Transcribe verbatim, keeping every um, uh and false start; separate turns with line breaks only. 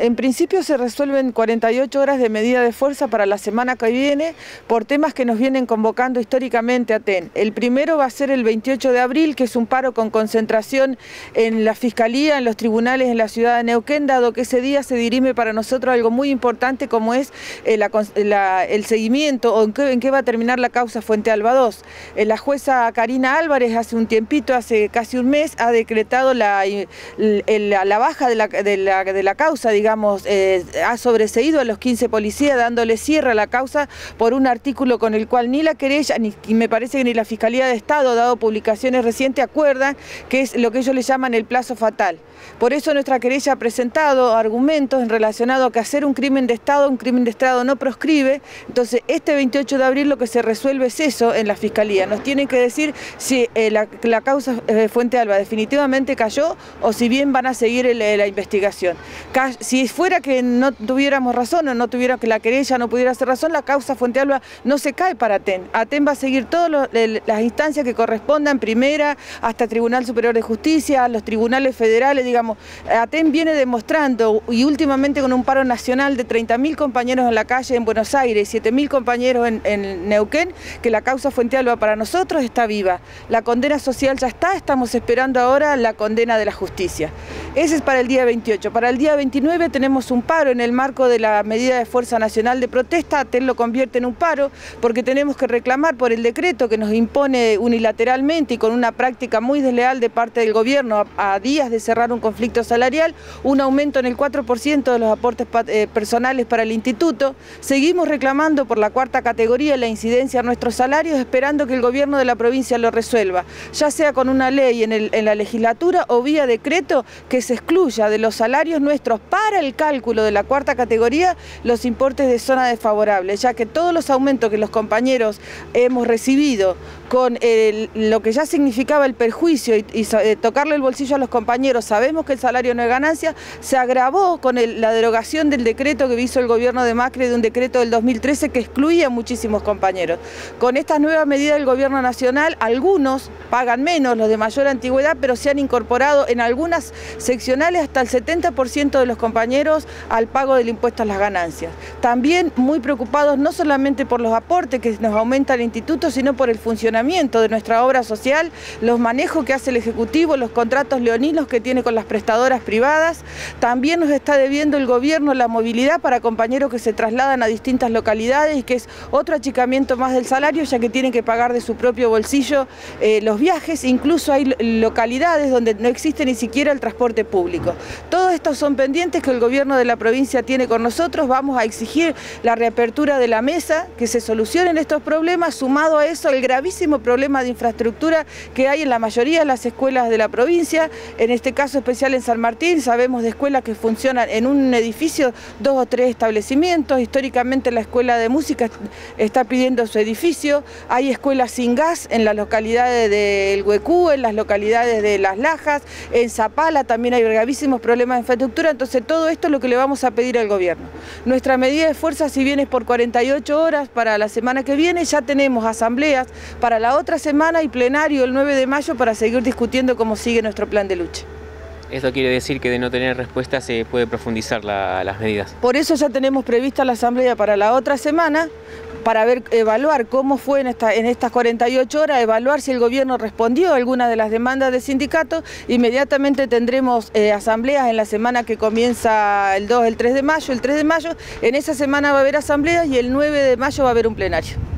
en principio se resuelven cuarenta y ocho horas de medida de fuerza para la semana que viene por temas que nos vienen convocando históricamente a T E N. El primero va a ser el veintiocho de abril, que es un paro con concentración en la Fiscalía, en los tribunales en la ciudad de Neuquén, dado que ese día se dirime para nosotros algo muy importante como es eh, la, la, el seguimiento o en qué, en qué va a terminar la causa Fuente Alba dos. Eh, la jueza Karina Álvarez hace un tiempito, hace casi un mes, ha decretado la, la, la baja de la, de la, de la causa, digamos, eh, ha sobreseído a los quince policías dándole cierre a la causa por un artículo con el cual ni la querella, ni y me parece que ni la Fiscalía de Estado, dado publicaciones recientes, acuerdan que es lo que ellos le llaman el plazo fatal. Por eso nuestra querella ha presentado argumentos en relacionado a que hacer un crimen de Estado, un crimen de Estado no proscribe. Entonces este veintiocho de abril lo que se resuelve es eso en la Fiscalía. Nos tienen que decir si eh, la, la causa eh, Fuente Alba definitivamente cayó o si bien van a seguir el, la investigación. Si fuera que no tuviéramos razón o no tuviera que la querella no pudiera hacer razón, la causa Fuente Alba no se cae para T E N. A T E N va a seguir todas las instancias que correspondan, primera hasta Tribunal Superior de Justicia, los tribunales federales, digamos. A T E N viene demostrando, y últimamente con un paro nacional de treinta mil compañeros en la calle en Buenos Aires, siete mil compañeros en, en Neuquén, que la causa Fuente Alba para nosotros está viva. La condena social ya está, estamos esperando ahora la condena de la justicia. Ese es para el día veintiocho. Para el día veintinueve tenemos un paro en el marco de la medida de fuerza nacional de protesta. A T E N lo convierte en un paro porque tenemos que reclamar por el decreto que nos impone unilateralmente y con una práctica muy desleal de parte del gobierno a, a días de cerrar un conflicto salarial, un aumento en el cuatro por ciento de los aportes eh, personales para el instituto. Seguimos reclamando por la cuarta categoría la incidencia a nuestros salarios, esperando que el gobierno de la provincia lo resuelva, ya sea con una ley en, el, en la legislatura o vía decreto que se excluya de los salarios nuestros para el cálculo de la cuarta categoría los importes de zona desfavorable, ya que todos los aumentos que los compañeros hemos recibido con el, lo que ya significaba el perjuicio y, y eh, tocarle el bolsillo a los compañeros, sabemos que el salario no es ganancia, se agravó con el, la derogación del decreto que hizo el gobierno de Macri, de un decreto del dos mil trece que excluía a muchísimos compañeros. Con estas nuevas medidas del gobierno nacional, algunos pagan menos, los de mayor antigüedad, pero se han incorporado en algunas seccionales hasta el setenta por ciento de los compañeros al pago del impuesto a las ganancias. También muy preocupados no solamente por los aportes que nos aumenta el instituto, sino por el funcionamiento de nuestra obra social, los manejos que hace el Ejecutivo, los contratos leoninos que tiene con las prestadoras privadas. También nos está debiendo el gobierno la movilidad para compañeros que se trasladan a distintas localidades y que es otro achicamiento más del salario, ya que tienen que pagar de su propio bolsillo eh, los viajes. Incluso hay localidades donde no existe ni siquiera el transporte público. Todos estos son pendientes que el gobierno de la provincia tiene con nosotros. Vamos a exigir la reapertura de la mesa, que se solucionen estos problemas, sumado a eso el gravísimo problema de infraestructura que hay en la mayoría de las escuelas de la provincia, en este caso especial en San Martín. Sabemos de escuelas que funcionan en un edificio, dos o tres establecimientos. Históricamente la escuela de música está pidiendo su edificio. Hay escuelas sin gas en las localidades del Huecú, en las localidades de Las Lajas, en Zapala también hay gravísimos problemas de infraestructura. Entonces todo esto es lo que le vamos a pedir al gobierno. Nuestra medida de fuerza, si bien es por cuarenta y ocho horas para la semana que viene, ya tenemos asambleas para la otra semana y plenario el nueve de mayo para seguir discutiendo cómo sigue nuestro plan de lucha.
Esto quiere decir que de no tener respuesta se puede profundizar la, las medidas.
Por eso ya tenemos prevista la asamblea para la otra semana, para ver, evaluar cómo fue en, esta, en estas cuarenta y ocho horas, evaluar si el gobierno respondió a alguna de las demandas del sindicato. Inmediatamente tendremos eh, asambleas en la semana que comienza el dos, el tres de mayo, el tres de mayo. En esa semana va a haber asambleas y el nueve de mayo va a haber un plenario.